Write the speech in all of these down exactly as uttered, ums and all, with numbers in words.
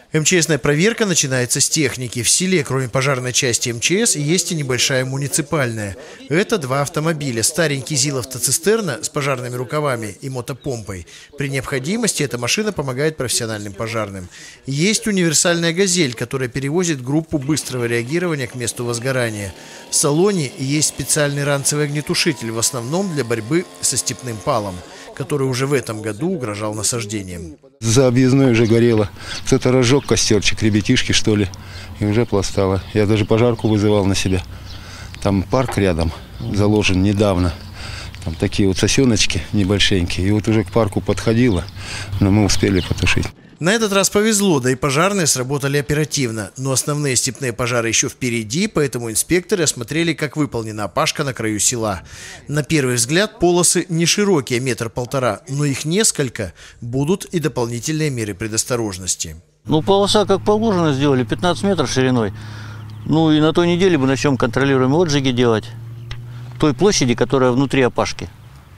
МЧСная проверка начинается с техники. В селе, кроме пожарной части МЧС, есть и небольшая муниципальная. Это два автомобиля. Старенький ЗИЛ-автоцистерна с пожарными рукавами и мотопомпой. При необходимости эта машина помогает профессиональным пожарным. Есть универсальная «Газель», которая перевозит группу быстрого реагирования к месту возгорания. В салоне есть специальный ранцевый огнетушитель, в основном для борьбы со степным палом, который уже в этом году угрожал насаждением. За объездной уже горело. Кто-то разжег костерчик, ребятишки, что ли, и уже пластало. Я даже пожарку вызывал на себя. Там парк рядом заложен недавно. Там такие вот сосеночки небольшенькие. И вот уже к парку подходило, но мы успели потушить. На этот раз повезло, да и пожарные сработали оперативно. Но основные степные пожары еще впереди, поэтому инспекторы осмотрели, как выполнена опашка на краю села. На первый взгляд полосы не широкие, метр-полтора, но их несколько, будут и дополнительные меры предосторожности. Ну, полоса как положено сделали, пятнадцать метров шириной. Ну и на той неделе мы начнем контролируемые отжиги делать той площади, которая внутри опашки.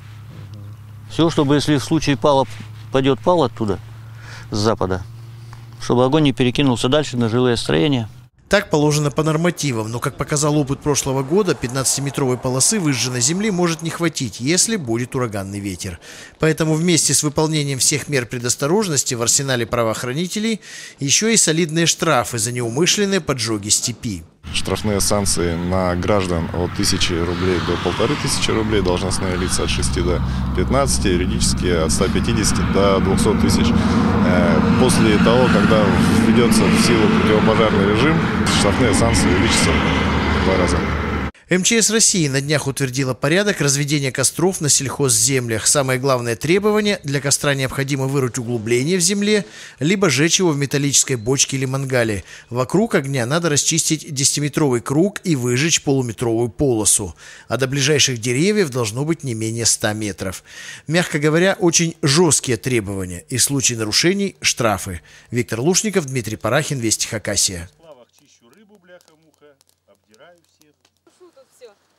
Все, чтобы если в случае пала пойдет пал оттуда, с запада, чтобы огонь не перекинулся дальше на жилые строения. Так положено по нормативам, но, как показал опыт прошлого года, пятнадцатиметровой полосы выжженной земли может не хватить, если будет ураганный ветер. Поэтому вместе с выполнением всех мер предосторожности в арсенале правоохранителей еще и солидные штрафы за неумышленные поджоги степи. Штрафные санкции на граждан от тысячи рублей до полторы тысячи рублей, должностные лица от шести до пятнадцати, юридические от ста пятидесяти до двухсот тысяч. После того, когда введется в силу противопожарный режим, штрафные санкции увеличатся в два раза. МЧС России на днях утвердила порядок разведения костров на сельхозземлях. Самое главное требование – для костра необходимо вырыть углубление в земле, либо сжечь его в металлической бочке или мангале. Вокруг огня надо расчистить десятиметровый круг и выжечь полуметровую полосу. А до ближайших деревьев должно быть не менее ста метров. Мягко говоря, очень жесткие требования. И в случае нарушений – штрафы. Виктор Лушников, Дмитрий Парахин, Вести Хакасия. Чищу рыбу, бляха-муха, обдираю всех. Тут все.